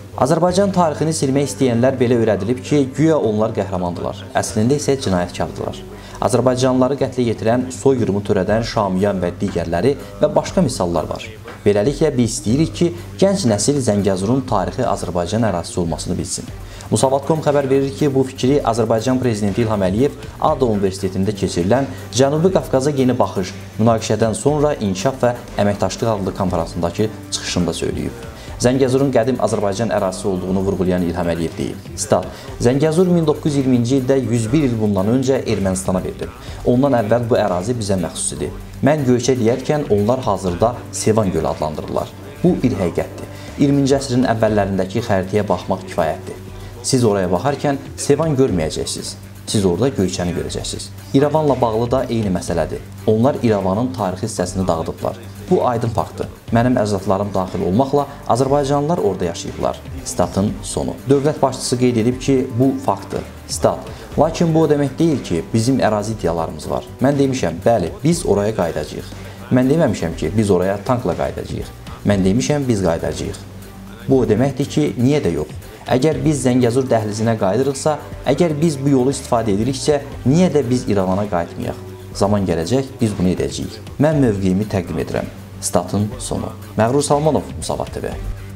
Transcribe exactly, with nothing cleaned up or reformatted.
Azərbaycan tarixini silmək istəyənlər belə öyrədilib ki, güya onlar qəhrəmandılar, əslində isə cinayətkardılar. Azərbaycanlıları qətlə yetirən, soyqırımı törədən Şamiyan və digərləri və başqa misallar var. Beləliklə, biz istəyirik ki, gənc nəsil Zəngəzurun tarixi Azərbaycan ərazisi olmasını bilsin. Musavat nöqtə com xəbər verir ki, bu fikri Azərbaycan Prezidenti İlham Əliyev ADA Universitetində keçirilən Cənubi Qafqaza yeni baxış, münaqişədən sonra inkişaf və əməkdaşlıq adlı konferansındakı çıxışında söyləyib. Zəngəzurun qədim Azərbaycan ərazisi olduğunu vurğulayan İlham Əliyev deyib. Stat: Zəngəzur min doqquz yüz iyirminci ildə yüz bir il bundan öncə Ermənistana verilib. Ondan əvvəl bu ərazi bizə məxsus idi. Mən Göyçə deyərkən onlar hazırda Sevan gölü adlandırırlar. Bu bir həqiqətdir. iyirminci əsrin əvvəllərindəki xəritəyə baxmaq kifayətdir. Siz oraya baxarkən Sevan görməyəcəksiniz. Siz orada Göyçəni görəcəksiniz. İrəvanla bağlı da eyni məsələdir. Onlar İrəvanın tarixi hissəsini dağıdıblar. Bu aydın faktdır. Mənim əcdadlarım daxil olmaqla Azərbaycanlılar orada yaşayıblar. Statın sonu. Dövlət başçısı qeyd edib ki, bu faktdır. Stat: Lakin bu o demək deyil ki, bizim ərazi iddialarımız var. Mən demişəm, bəli, biz oraya qayıdacağıq. Mən deməmişəm ki, biz oraya tankla qayıdacağıq. Mən demişəm, biz qayıdacağıq. Bu o deməkdir ki, niyə də yox? Əgər biz Zəngəzur dəhlizinə qayıdırıqsa, əgər biz bu yolu istifadə ediriksə, niyə də biz İrəvana qayıtmayaq? Zaman gələcək, biz bunu edəcəyik. Mən mövqeyimi təqdim edirəm. Statın sonu. Məğrur Salmanov, Musavat T V.